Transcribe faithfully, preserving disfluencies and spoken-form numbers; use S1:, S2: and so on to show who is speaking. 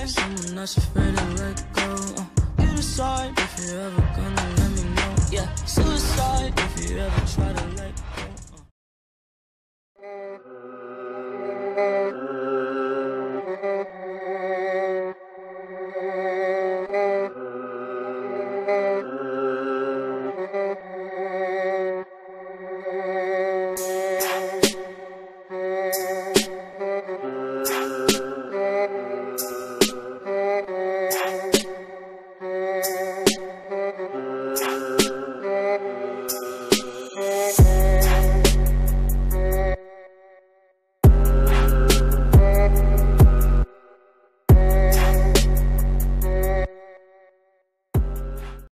S1: someone that's afraid to let go. uh, You decide if you're ever gonna let me know. Yeah, suicide if you ever try to